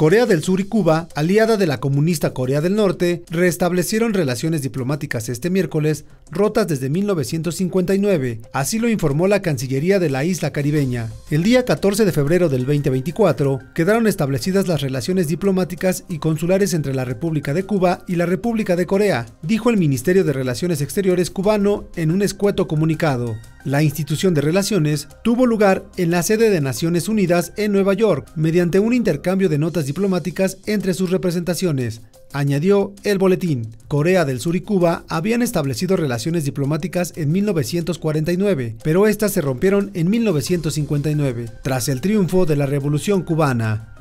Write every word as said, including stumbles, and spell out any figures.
Corea del Sur y Cuba, aliada de la comunista Corea del Norte, restablecieron relaciones diplomáticas este miércoles, rotas desde mil novecientos cincuenta y nueve, así lo informó la Cancillería de la isla caribeña. El día catorce de febrero del veinte veinticuatro, quedaron establecidas las relaciones diplomáticas y consulares entre la República de Cuba y la República de Corea, dijo el Ministerio de Relaciones Exteriores cubano en un escueto comunicado. La institución de relaciones tuvo lugar en la sede de Naciones Unidas en Nueva York, mediante un intercambio de notas diplomáticas entre sus representaciones, añadió el boletín. Corea del Sur y Cuba habían establecido relaciones diplomáticas en mil novecientos cuarenta y nueve, pero estas se rompieron en mil novecientos cincuenta y nueve, tras el triunfo de la Revolución Cubana.